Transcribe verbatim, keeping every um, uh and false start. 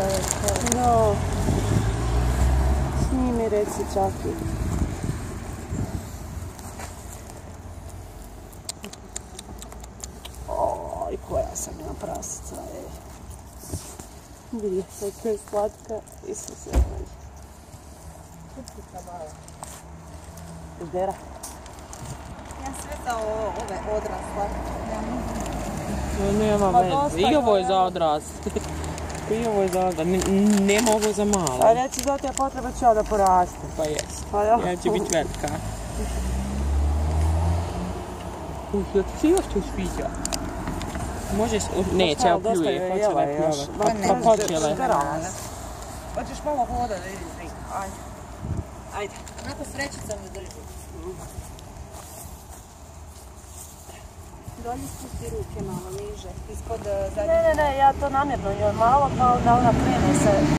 No. Snimi, reci Čaki. Oj, koja sam ja prasica, ej. Vidi, kako je slatka. Isuse. Kupica mala. Dera. Ja sve za ove odrasle. Nema veze. I ovo je za odrasle. I ovo je za odrasle. Nema ovo za malo. A reci da ti je potreba ću da poraste. Pa jes. Pa ja. Ja će biti velika. Uj, jel ti se još to sviđa? Možeš, neće, ja pljuje, hoće da pljuje. Pa počele. Hoćeš malo hoda da vidiš nek. Ajde. Ajde. Onako srećica me drži. Dolje spusti ruke malo niže, ispod zadnje. Ne, ne, ne, ja to namjerno njoj malo, pa onda ona krene se